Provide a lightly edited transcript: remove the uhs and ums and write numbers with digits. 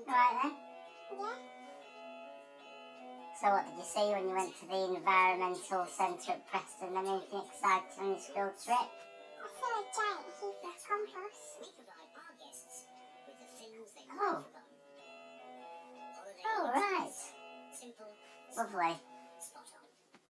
Right then. Yeah. So what did you see when you went to the environmental centre at Preston? Anything exciting on your school trip? I saw a giant heap of compost. We provide our guests with the things they Oh. might have forgotten. Oh, right. Simple. Lovely.